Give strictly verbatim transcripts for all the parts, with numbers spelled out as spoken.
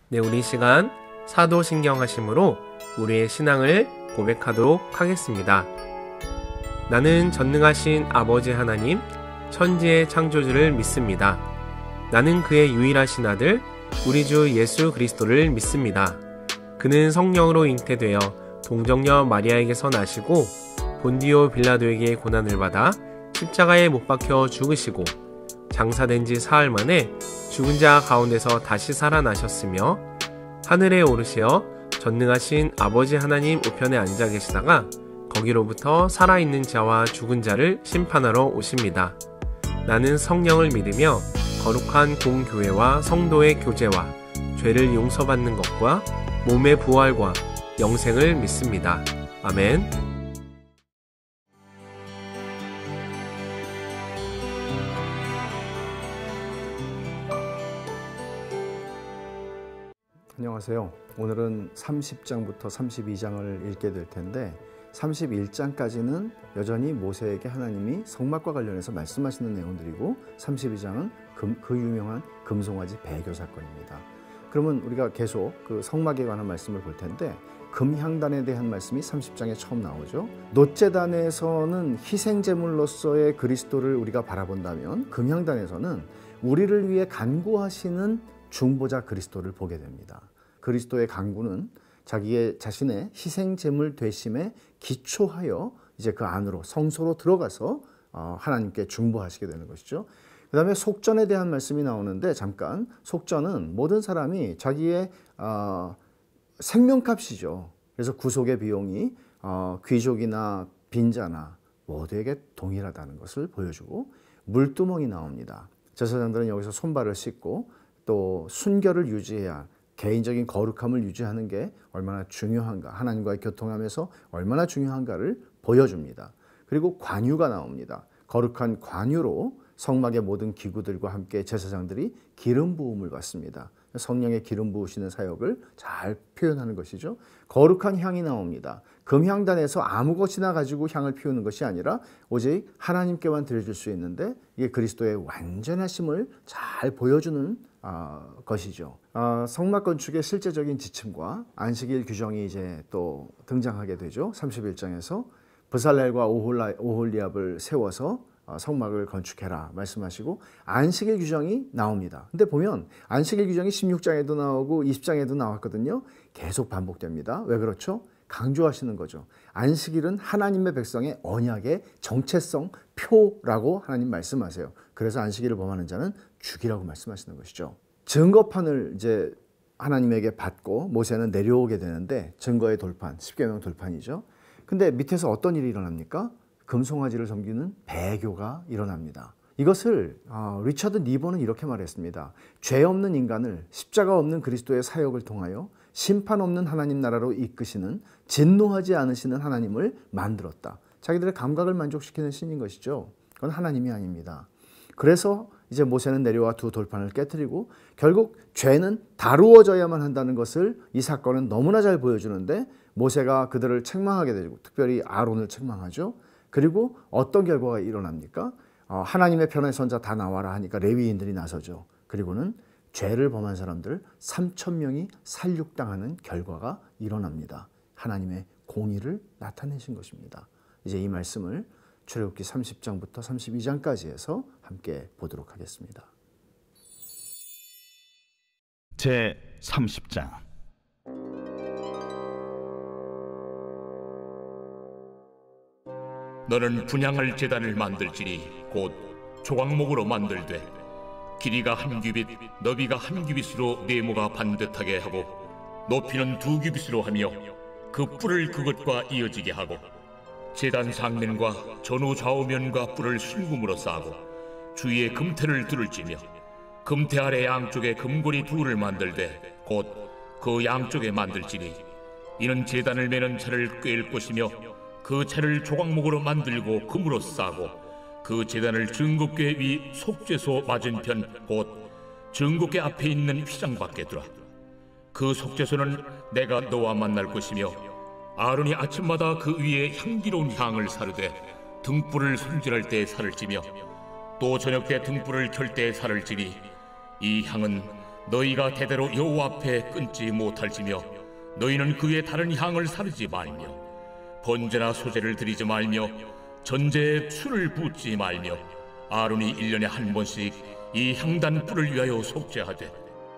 네, 우리 시간 사도신경하심으로 우리의 신앙을 고백하도록 하겠습니다. 나는 전능하신 아버지 하나님, 천지의 창조주를 믿습니다. 나는 그의 유일하신 아들, 우리 주 예수 그리스도를 믿습니다. 그는 성령으로 잉태되어 동정녀 마리아에게서 나시고 본디오 빌라도에게 고난을 받아 십자가에 못 박혀 죽으시고 장사된 지 사흘 만에 죽은 자 가운데서 다시 살아나셨으며 하늘에 오르시어 전능하신 아버지 하나님 우편에 앉아 계시다가 거기로부터 살아있는 자와 죽은 자를 심판하러 오십니다. 나는 성령을 믿으며 거룩한 공교회와 성도의 교제와 죄를 용서받는 것과 몸의 부활과 영생을 믿습니다. 아멘. 안녕하세요. 오늘은 삼십 장부터 삼십이 장을 읽게 될 텐데 삼십일 장까지는 여전히 모세에게 하나님이 성막과 관련해서 말씀하시는 내용들이고 삼십이 장은 금, 그 유명한 금송아지 배교 사건입니다. 그러면 우리가 계속 그 성막에 관한 말씀을 볼 텐데 금향단에 대한 말씀이 삼십 장에 처음 나오죠. 놋제단에서는 희생제물로서의 그리스도를 우리가 바라본다면 금향단에서는 우리를 위해 간구하시는 중보자 그리스도를 보게 됩니다. 그리스도의 간구는 자기의 자신의 희생 제물 되심에 기초하여 이제 그 안으로 성소로 들어가서 하나님께 중보하시게 되는 것이죠. 그 다음에 속전에 대한 말씀이 나오는데 잠깐 속전은 모든 사람이 자기의 어, 생명값이죠. 그래서 구속의 비용이 어, 귀족이나 빈자나 모두에게 동일하다는 것을 보여주고 물두멍이 나옵니다. 제사장들은 여기서 손발을 씻고 또 순결을 유지해야 개인적인 거룩함을 유지하는 게 얼마나 중요한가, 하나님과의 교통하면서 얼마나 중요한가를 보여줍니다. 그리고 관유가 나옵니다. 거룩한 관유로 성막의 모든 기구들과 함께 제사장들이 기름 부음을 받습니다. 성령의 기름 부으시는 사역을 잘 표현하는 것이죠. 거룩한 향이 나옵니다. 금향단에서 아무 것이나 가지고 향을 피우는 것이 아니라 오직 하나님께만 드려줄 수 있는데 이게 그리스도의 완전하심을 잘 보여주는 어, 것이죠. 어, 성막 건축의 실제적인 지침과 안식일 규정이 이제 또 등장하게 되죠. 삼십일 장에서 브살렐과 오홀라, 오홀리압을 세워서 어, 성막을 건축해라 말씀하시고 안식일 규정이 나옵니다. 근데 보면 안식일 규정이 십육 장에도 나오고 이십 장에도 나왔거든요. 계속 반복됩니다. 왜 그렇죠? 강조하시는 거죠. 안식일은 하나님의 백성의 언약의 정체성 표라고 하나님 말씀하세요. 그래서 안식일을 범하는 자는 죽이라고 말씀하시는 것이죠. 증거판을 이제 하나님에게 받고 모세는 내려오게 되는데 증거의 돌판, 십계명 돌판이죠. 근데 밑에서 어떤 일이 일어납니까? 금송아지를 섬기는 배교가 일어납니다. 이것을 어, 리처드 니버는 이렇게 말했습니다. 죄 없는 인간을 십자가 없는 그리스도의 사역을 통하여 심판 없는 하나님 나라로 이끄시는 진노하지 않으시는 하나님을 만들었다. 자기들의 감각을 만족시키는 신인 것이죠. 그건 하나님이 아닙니다. 그래서 이제 모세는 내려와 두 돌판을 깨뜨리고 결국 죄는 다루어져야만 한다는 것을 이 사건은 너무나 잘 보여주는데 모세가 그들을 책망하게 되고 특별히 아론을 책망하죠. 그리고 어떤 결과가 일어납니까? 어, 하나님의 편에 선 자 다 나와라 하니까 레위인들이 나서죠. 그리고는 죄를 범한 사람들 삼천 명이 살육당하는 결과가 일어납니다. 하나님의 공의를 나타내신 것입니다. 이제 이 말씀을 출애굽기 삼십 장부터 삼십이 장까지 해서 함께 보도록 하겠습니다. 제삼십 장 너는 분향할 제단을 만들지니 곧 조각목으로 만들되 길이가 한 규빗, 너비가 한 규빗으로 네모가 반듯하게 하고 높이는 두 규빗으로 하며 그 뿔을 그것과 이어지게 하고 제단 상면과 전후 좌우면과 뿔을 순금으로 싸고 주위에 금테를 두를지며 금테 아래 양쪽에 금고리 둘을 만들되 곧 그 양쪽에 만들지니 이는 제단을 매는 차를 꿰일 것이며 그 차를 조각목으로 만들고 금으로 싸고 그 제단을 증거궤 위 속죄소 맞은편 곧 증거궤 앞에 있는 휘장 밖에 두라. 그 속죄소는 내가 너와 만날 것이며 아론이 아침마다 그 위에 향기로운 향을 사르되 등불을 손질할 때 살을 찌며 또 저녁 때 등불을 켤 때 살을 찌니 이 향은 너희가 대대로 여호와 앞에 끊지 못할지며 너희는 그의 다른 향을 사르지 말며 번제나 소제를 드리지 말며 전제에 술을 붓지 말며 아론이 일 년에 한 번씩 이 향단 뿔을 위하여 속죄하되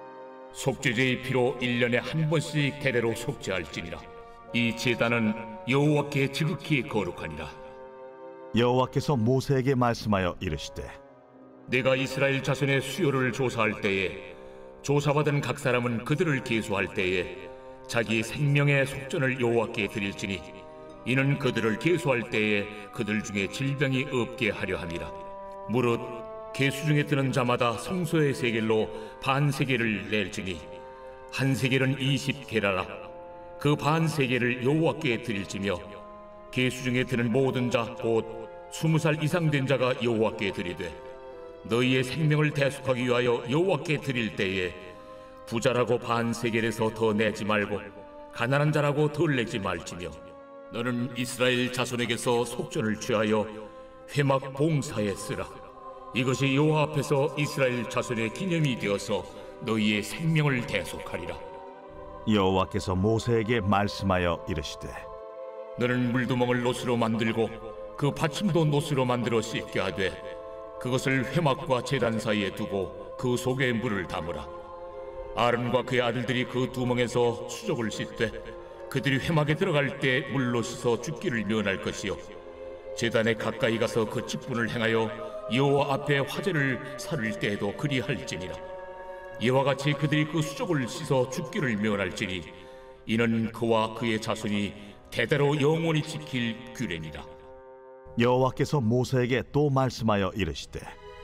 속죄제의 피로 일 년에 한 번씩 대대로 속죄할지니라. 이 제단은 여호와께 지극히 거룩하니라. 여호와께서 모세에게 말씀하여 이르시되 내가 이스라엘 자손의 수요를 조사할 때에 조사받은 각 사람은 그들을 계수할 때에 자기 생명의 속전을 여호와께 드릴지니 이는 그들을 계수할 때에 그들 중에 질병이 없게 하려 함이라. 무릇 계수 중에 드는 자마다 성소의 세겔로 반 세겔을 낼지니 한 세겔은 이십 게라라. 그 반 세겔을 여호와께 드릴지며 계수 중에 드는 모든 자 곧 스무 살 이상 된 자가 여호와께 드리되 너희의 생명을 대속하기 위하여 여호와께 드릴 때에 부자라고 반 세겔에서 더 내지 말고 가난한 자라고 덜 내지 말지며 너는 이스라엘 자손에게서 속전을 취하여 회막 봉사에 쓰라. 이것이 여호와 앞에서 이스라엘 자손의 기념이 되어서 너희의 생명을 대속하리라. 여호와께서 모세에게 말씀하여 이르시되 너는 물두멍을 노스로 만들고 그 받침도 노스로 만들어 씻게 하되 그것을 회막과 제단 사이에 두고 그 속에 물을 담으라. 아론과 그의 아들들이 그 두멍에서 수족을 씻되 그들이 회막에 들어갈 때 물로 씻어 죽기를 면할 것이요 제단에 가까이 가서 그 직분을 행하여 여호와 앞에 화제를 살을 때에도 그리할지니라. 이와 같이 그들이 그 수족을 씻어 죽기를 면할지니 이는 그와 그의 자손이 대대로 영원히 지킬 규례니라. 여호와께서 모세에게 또 말씀하여 이르시되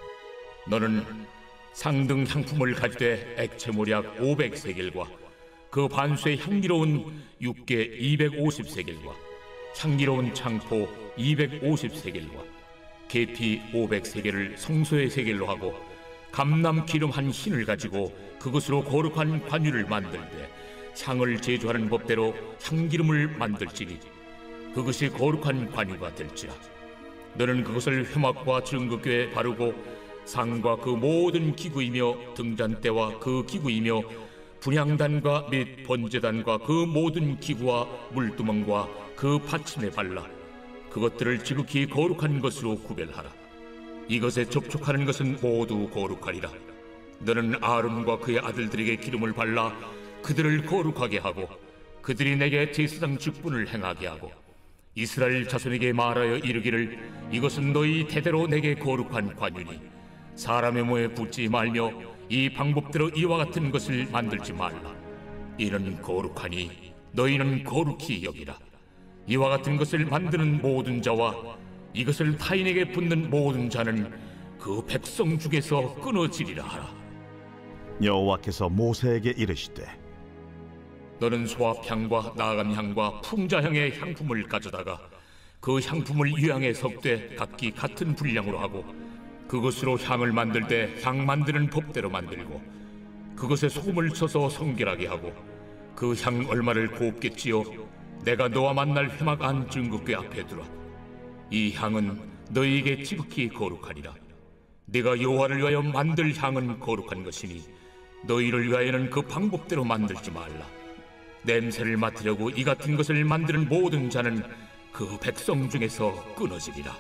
너는 상등 향품을 가지되 액체모략 오백 세겔과 그 반수의 향기로운 육개 이백오십 세겔과 향기로운 창포 이백오십 세겔과 계피 오백 세겔을 성소의 세겔로 하고 감람 기름 한 흰을 가지고 그것으로 거룩한 관유를 만들되 향을 제조하는 법대로 향기름을 만들지니 그것이 거룩한 관유가 될지라. 너는 그것을 회막과 증거궤에 바르고 상과 그 모든 기구이며 등잔대와 그 기구이며 분향단과 및 번제단과 그 모든 기구와 물두멍과 그 받침에 발라 그것들을 지극히 거룩한 것으로 구별하라. 이것에 접촉하는 것은 모두 거룩하리라. 너는 아론과 그의 아들들에게 기름을 발라 그들을 거룩하게 하고 그들이 내게 제사장 직분을 행하게 하고 이스라엘 자손에게 말하여 이르기를 이것은 너희 대대로 내게 거룩한 관유니 사람의 몸에 붓지 말며 이 방법대로 이와 같은 것을 만들지 말라. 이는 거룩하니 너희는 거룩히 여기라. 이와 같은 것을 만드는 모든 자와 이것을 타인에게 붓는 모든 자는 그 백성 중에서 끊어지리라 하라. 여호와께서 모세에게 이르시되 너는 소합향과 나감향과 풍자향의 향품을 가져다가 그 향품을 유향에 섞되 각기 같은 분량으로 하고 그것으로 향을 만들 때 향 만드는 법대로 만들고 그것에 소금을 쳐서 성결하게 하고 그 향 얼마를 곱게 찌어 내가 너와 만날 회막 안 증거궤 앞에 두라. 이 향은 너희에게 지극히 거룩하리라. 네가 여호와를 위하여 만들 향은 거룩한 것이니 너희를 위하여는 그 방법대로 만들지 말라. 냄새를 맡으려고 이 같은 것을 만드는 모든 자는 그 백성 중에서 끊어지리라.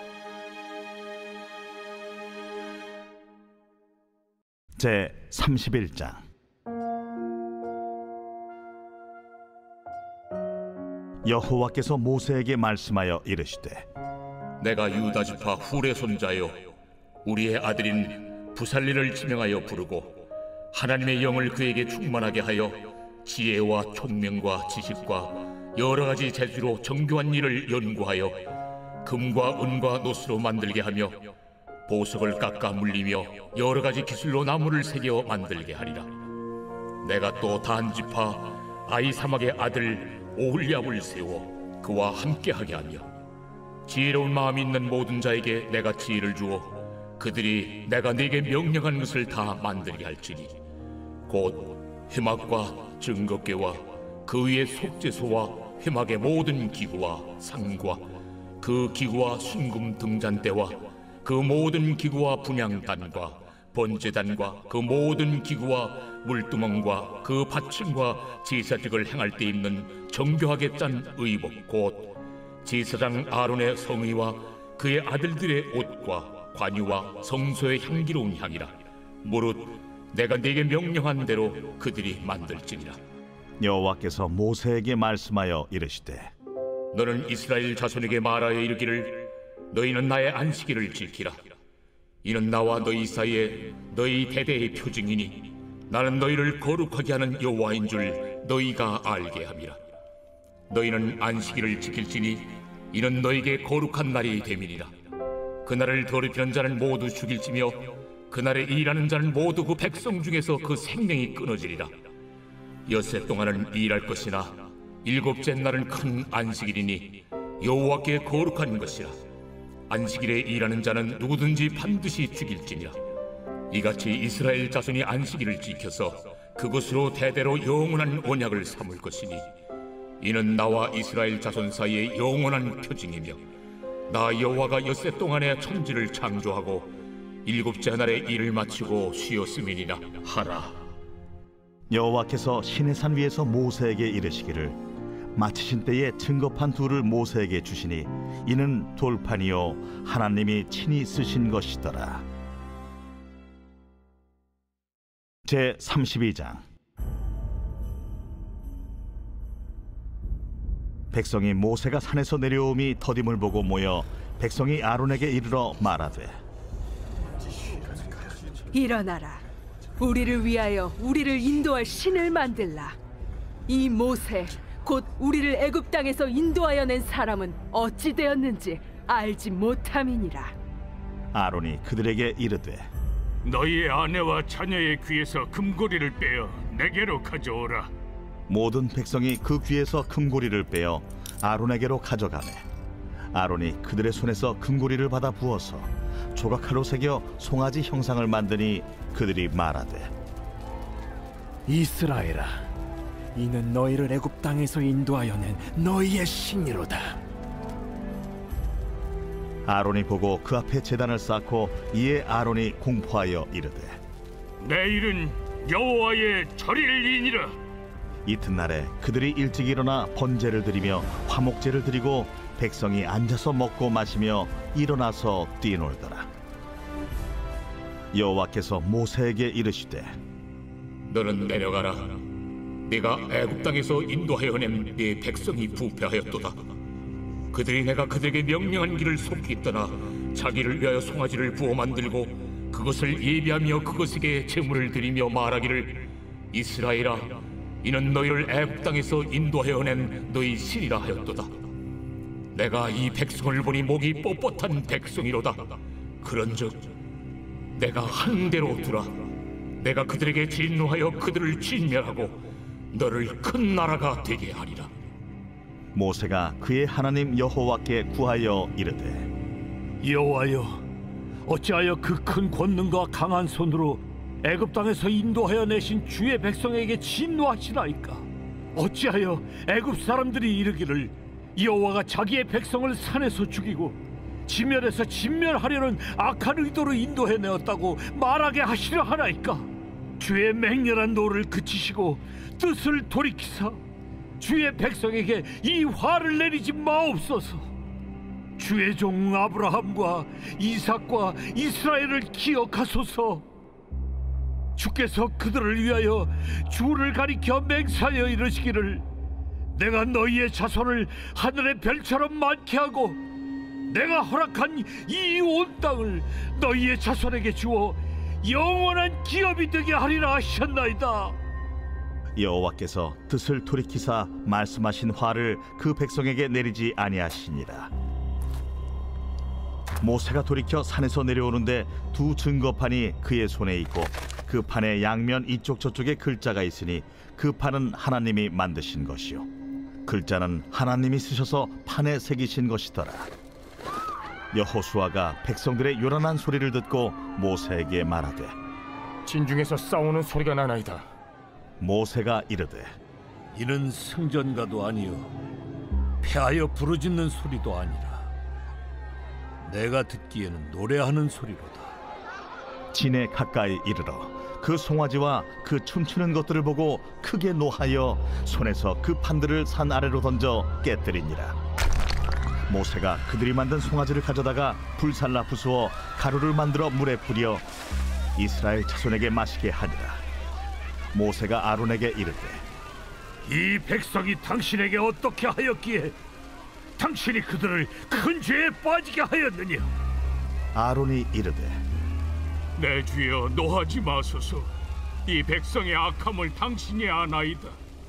제삼십일 장 여호와께서 모세에게 말씀하여 이르시되 내가 유다 지파 훌의 손자여 우리의 아들인 부살리를 지명하여 부르고 하나님의 영을 그에게 충만하게 하여 지혜와 총명과 지식과 여러 가지 재주로 정교한 일을 연구하여 금과 은과 노스로 만들게 하며 보석을 깎아 물리며 여러 가지 기술로 나무를 새겨 만들게 하리라. 내가 또 단 지파 아히사막의 아들 오홀리압을 세워 그와 함께하게 하며 지혜로운 마음이 있는 모든 자에게 내가 지혜를 주어 그들이 내가 네게 명령한 것을 다 만들게 할지니 곧 회막과 증거궤와 그 위에 속죄소와 회막의 모든 기구와 상과 그 기구와 순금 등잔대와 그 모든 기구와 분향단과 번제단과 그 모든 기구와 물두멍과 그 받침과 제사직을 행할 때 입는 정교하게 짠 의복 곧 제사장 아론의 성의와 그의 아들들의 옷과 관유와 성소의 향기로운 향이라. 무릇 내가 네게 명령한 대로 그들이 만들지니라. 여호와께서 모세에게 말씀하여 이르시되 너는 이스라엘 자손에게 말하여 이르기를 너희는 나의 안식일을 지키라. 이는 나와 너희 사이에 너희 대대의 표징이니 나는 너희를 거룩하게 하는 여호와인 줄 너희가 알게 함이라. 너희는 안식일을 지킬지니 이는 너희에게 거룩한 날이 됨이니라. 그날을 더럽히는 자는 모두 죽일지며 그날에 일하는 자는 모두 그 백성 중에서 그 생명이 끊어지리라. 엿새 동안은 일할 것이나 일곱째 날은 큰 안식일이니 여호와께 거룩한 것이라. 안식일에 일하는 자는 누구든지 반드시 죽일지니라. 이같이 이스라엘 자손이 안식일을 지켜서 그것으로 대대로 영원한 언약을 삼을 것이니 이는 나와 이스라엘 자손 사이의 영원한 표징이며 나 여호와가 엿새 동안에 천지를 창조하고 일곱째 날에 일을 마치고 쉬었음이니라 하라. 여호와께서 시내산 위에서 모세에게 이르시기를 마치신 때에 증거판 둘을 모세에게 주시니 이는 돌판이요 하나님이 친히 쓰신 것이더라. 제삼십이 장. 백성이 모세가 산에서 내려옴이 더딤을 보고 모여 백성이 아론에게 이르러 말하되 일어나라. 우리를 위하여 우리를 인도할 신을 만들라. 이 모세 곧 우리를 애굽 땅에서 인도하여 낸 사람은 어찌 되었는지 알지 못함이니라. 아론이 그들에게 이르되 너희의 아내와 자녀의 귀에서 금고리를 빼어 내게로 가져오라. 모든 백성이 그 귀에서 금고리를 빼어 아론에게로 가져가매 아론이 그들의 손에서 금고리를 받아 부어서 조각칼로 새겨 송아지 형상을 만드니 그들이 말하되 이스라엘아, 이는 너희를 애굽 땅에서 인도하여 낸 너희의 신이로다. 아론이 보고 그 앞에 제단을 쌓고 이에 아론이 공포하여 이르되 내일은 여호와의 절일이니라. 이튿날에 그들이 일찍 일어나 번제를 드리며 화목제를 드리고 백성이 앉아서 먹고 마시며 일어나서 뛰놀더라. 여호와께서 모세에게 이르시되 너는 내려가라. 네가 애굽 땅에서 인도하여 낸 네 백성이 부패하였도다. 그들이 내가 그들에게 명령한 길을 속히 떠나 자기를 위하여 송아지를 부어 만들고 그것을 예비하며 그것에게 제물을 드리며 말하기를 이스라엘아, 이는 너희를 애굽 땅에서 인도하여 낸 너희 신이라 하였도다. 내가 이 백성을 보니 목이 뻣뻣한 백성이로다. 그런즉 내가 한 대로 두라. 내가 그들에게 진노하여 그들을 진멸하고 너를 큰 나라가 되게 하리라. 모세가 그의 하나님 여호와께 구하여 이르되 여호와여, 어찌하여 그 큰 권능과 강한 손으로 애굽 땅에서 인도하여 내신 주의 백성에게 진노하시나이까? 어찌하여 애굽 사람들이 이르기를 여호와가 자기의 백성을 산에서 죽이고 지면에서 진멸하려는 악한 의도로 인도해 내었다고 말하게 하시려 하나이까? 주의 맹렬한 노를 그치시고 뜻을 돌이키사 주의 백성에게 이 화를 내리지 마옵소서. 주의 종 아브라함과 이삭과 이스라엘을 기억하소서. 주께서 그들을 위하여 주를 가리켜 맹세하여 이르시기를 내가 너희의 자손을 하늘의 별처럼 많게 하고 내가 허락한 이 온 땅을 너희의 자손에게 주어 영원한 기업이 되게 하리라 하셨나이다. 여호와께서 뜻을 돌이키사 말씀하신 화를 그 백성에게 내리지 아니하시니라. 모세가 돌이켜 산에서 내려오는데 두 증거판이 그의 손에 있고 그 판의 양면 이쪽 저쪽에 글자가 있으니 그 판은 하나님이 만드신 것이요 글자는 하나님이 쓰셔서 판에 새기신 것이더라. 여호수아가 백성들의 요란한 소리를 듣고 모세에게 말하되 진중에서 싸우는 소리가 나나이다. 모세가 이르되 이는 승전가도 아니요 패하여 부르짖는 소리도 아니라 내가 듣기에는 노래하는 소리로다. 진에 가까이 이르러 그 송아지와 그 춤추는 것들을 보고 크게 노하여 손에서 그 판들을 산 아래로 던져 깨뜨리니라. 모세가 그들이 만든 송아지를 가져다가 불살라 부수어 가루를 만들어 물에 뿌려 이스라엘 자손에게 마시게 하니라. 모세가 아론에게 이르되 이 백성이 당신에게 어떻게 하였기에 당신이 그들을 큰 죄에 빠지게 하였느냐? 아론이 이르되 내 주여 노하지 마소서. 이 백성의 악함을 당신이 아나이다.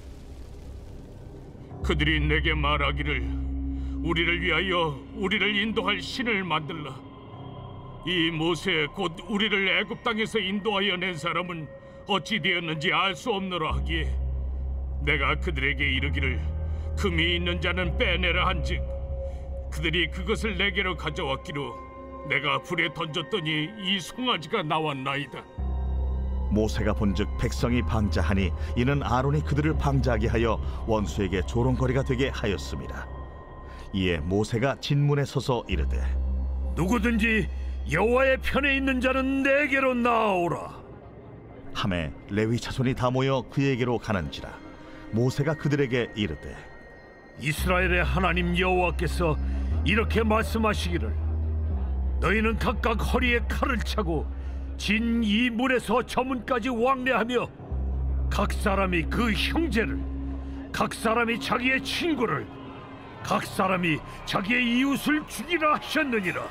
그들이 내게 말하기를 우리를 위하여 우리를 인도할 신을 만들라. 이 모세 곧 우리를 애굽 땅에서 인도하여 낸 사람은 어찌 되었는지 알 수 없노라 하기에 내가 그들에게 이르기를 금이 있는 자는 빼내라 한즉 그들이 그것을 내게로 가져왔기로 내가 불에 던졌더니 이 송아지가 나왔나이다. 모세가 본즉 백성이 방자하니 이는 아론이 그들을 방자하게 하여 원수에게 조롱거리가 되게 하였습니다. 이에 모세가 진문에 서서 이르되 누구든지 여호와의 편에 있는 자는 내게로 나아오라 하매 레위 자손이 다 모여 그에게로 가는지라. 모세가 그들에게 이르되 이스라엘의 하나님 여호와께서 이렇게 말씀하시기를 너희는 각각 허리에 칼을 차고 진 이 문에서 저 문까지 왕래하며 각 사람이 그 형제를 각 사람이 자기의 친구를 각 사람이 자기의 이웃을 죽이라 하셨느니라.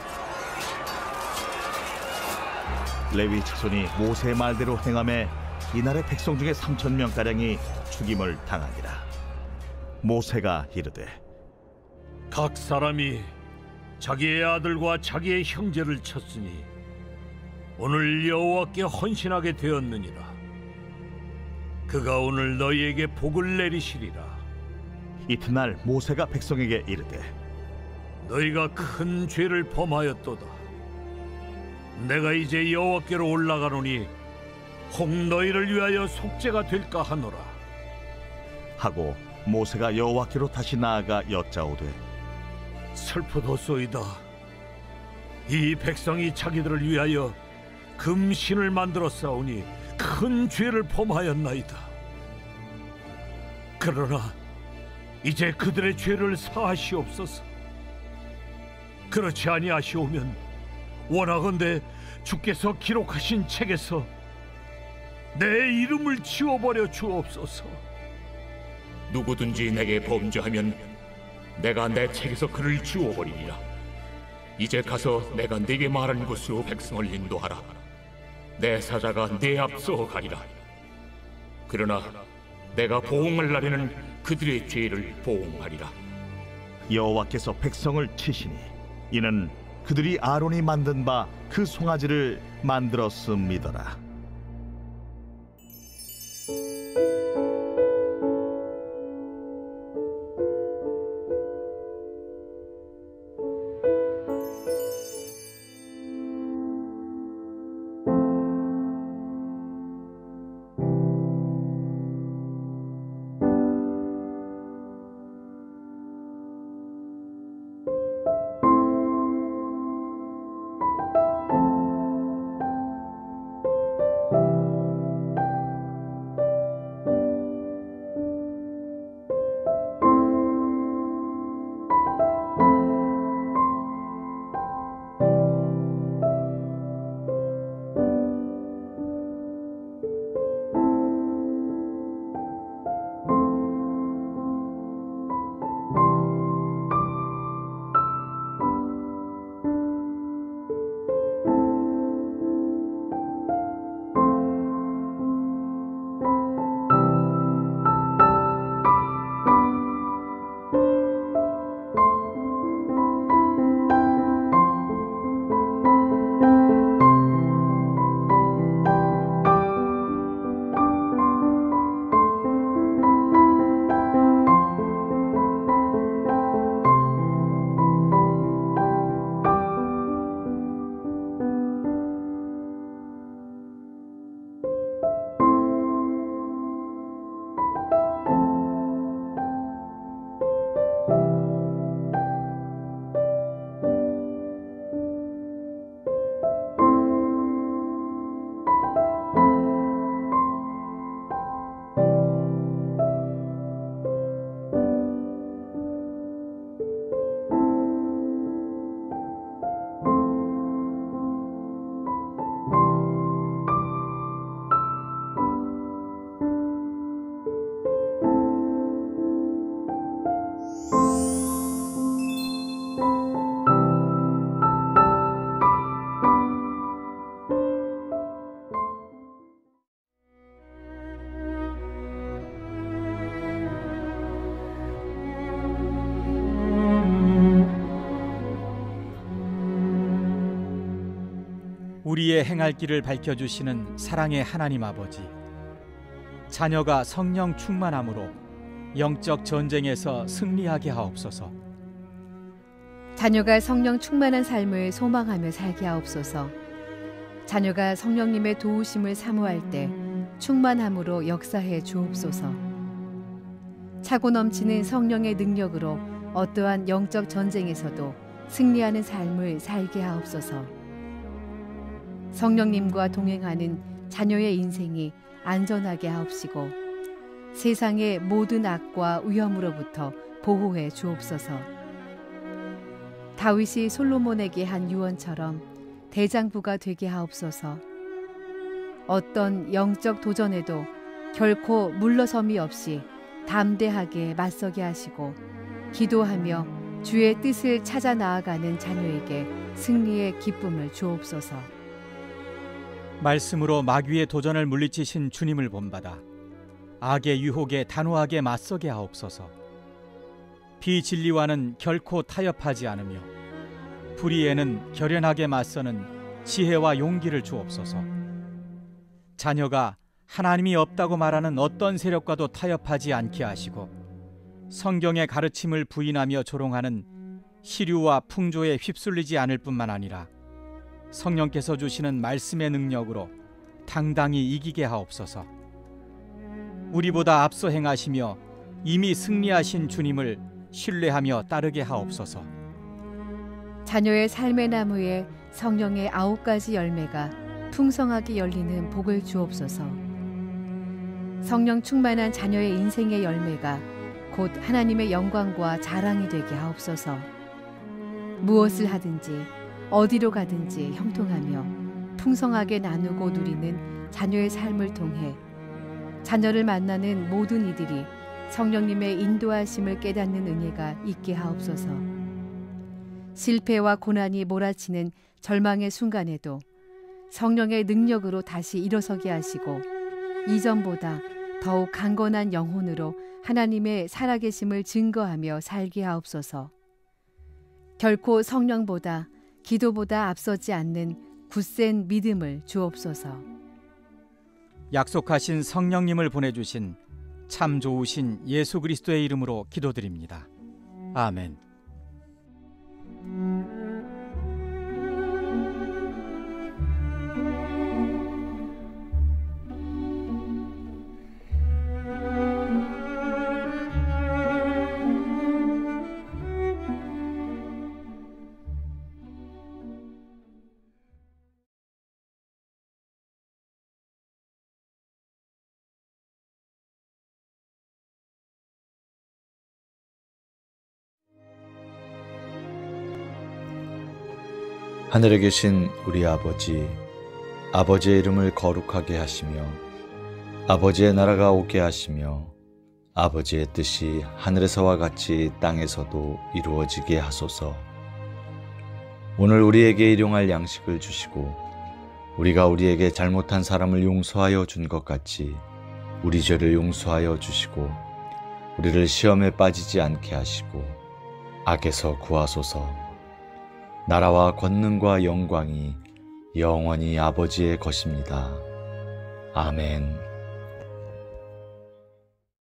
레위 자손이 모세의 말대로 행하매 이날의 백성 중에 삼천 명가량이 죽임을 당하니라. 모세가 이르되 각 사람이 자기의 아들과 자기의 형제를 쳤으니 오늘 여호와께 헌신하게 되었느니라. 그가 오늘 너희에게 복을 내리시리라. 이튿날 모세가 백성에게 이르되 너희가 큰 죄를 범하였도다. 내가 이제 여호와께로 올라가노니 혹 너희를 위하여 속죄가 될까 하노라 하고 모세가 여호와께로 다시 나아가 여짜오되 슬프도소이다. 이 백성이 자기들을 위하여 금신을 만들어 싸우니 큰 죄를 범하였나이다. 그러나 이제 그들의 죄를 사하시옵소서. 그렇지 아니하시오면 원하건대 주께서 기록하신 책에서 내 이름을 지워버려 주옵소서. 누구든지 내게 범죄하면 내가 내 책에서 그를 지워버리리라. 이제 가서 내가 네게 말한 곳으로 백성을 인도하라. 내 사자가 네 앞서 가리라. 그러나 내가 보응할 날에는 그들의 죄를 보응하리라. 여호와께서 백성을 치시니 이는 그들이 아론이 만든 바 그 송아지를 만들었음이더라. 우리의 행할 길을 밝혀주시는 사랑의 하나님 아버지, 자녀가 성령 충만함으로 영적 전쟁에서 승리하게 하옵소서. 자녀가 성령 충만한 삶을 소망하며 살게 하옵소서. 자녀가 성령님의 도우심을 사모할 때 충만함으로 역사해 주옵소서. 차고 넘치는 성령의 능력으로 어떠한 영적 전쟁에서도 승리하는 삶을 살게 하옵소서. 성령님과 동행하는 자녀의 인생이 안전하게 하옵시고 세상의 모든 악과 위험으로부터 보호해 주옵소서. 다윗이 솔로몬에게 한 유언처럼 대장부가 되게 하옵소서. 어떤 영적 도전에도 결코 물러섬이 없이 담대하게 맞서게 하시고 기도하며 주의 뜻을 찾아 나아가는 자녀에게 승리의 기쁨을 주옵소서. 말씀으로 마귀의 도전을 물리치신 주님을 본받아 악의 유혹에 단호하게 맞서게 하옵소서. 비진리와는 결코 타협하지 않으며 불의에는 결연하게 맞서는 지혜와 용기를 주옵소서. 자녀가 하나님이 없다고 말하는 어떤 세력과도 타협하지 않게 하시고 성경의 가르침을 부인하며 조롱하는 시류와 풍조에 휩쓸리지 않을 뿐만 아니라 성령께서 주시는 말씀의 능력으로 당당히 이기게 하옵소서. 우리보다 앞서 행하시며 이미 승리하신 주님을 신뢰하며 따르게 하옵소서. 자녀의 삶의 나무에 성령의 아홉 가지 열매가 풍성하게 열리는 복을 주옵소서. 성령 충만한 자녀의 인생의 열매가 곧 하나님의 영광과 자랑이 되게 하옵소서. 무엇을 하든지 어디로 가든지 형통하며 풍성하게 나누고 누리는 자녀의 삶을 통해 자녀를 만나는 모든 이들이 성령님의 인도하심을 깨닫는 은혜가 있게 하옵소서. 실패와 고난이 몰아치는 절망의 순간에도 성령의 능력으로 다시 일어서게 하시고 이전보다 더욱 강건한 영혼으로 하나님의 살아계심을 증거하며 살게 하옵소서. 결코 성령보다 기도보다 앞서지 않는 굳센 믿음을 주옵소서. 약속하신 성령님을 보내주신 참 좋으신 예수 그리스도의 이름으로 기도드립니다. 아멘. 하늘에 계신 우리 아버지, 아버지의 이름을 거룩하게 하시며 아버지의 나라가 오게 하시며 아버지의 뜻이 하늘에서와 같이 땅에서도 이루어지게 하소서. 오늘 우리에게 일용할 양식을 주시고 우리가 우리에게 잘못한 사람을 용서하여 준 것 같이 우리 죄를 용서하여 주시고 우리를 시험에 빠지지 않게 하시고 악에서 구하소서. 나라와 권능과 영광이 영원히 아버지의 것입니다. 아멘.